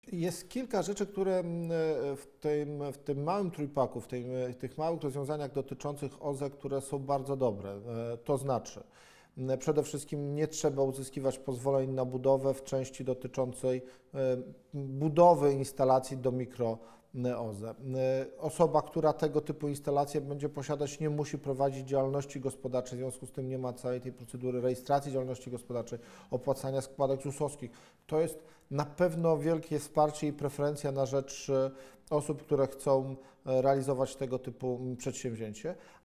Jest kilka rzeczy, które w tym małym trójpaku, tych małych rozwiązaniach dotyczących OZE, które są bardzo dobre. To znaczy, przede wszystkim nie trzeba uzyskiwać pozwoleń na budowę w części dotyczącej budowy instalacji do mikro OZE. Osoba, która tego typu instalacje będzie posiadać, nie musi prowadzić działalności gospodarczej, w związku z tym nie ma całej tej procedury rejestracji działalności gospodarczej, opłacania składek ZUS-owskich. To jest na pewno wielkie wsparcie i preferencja na rzecz osób, które chcą realizować tego typu przedsięwzięcie.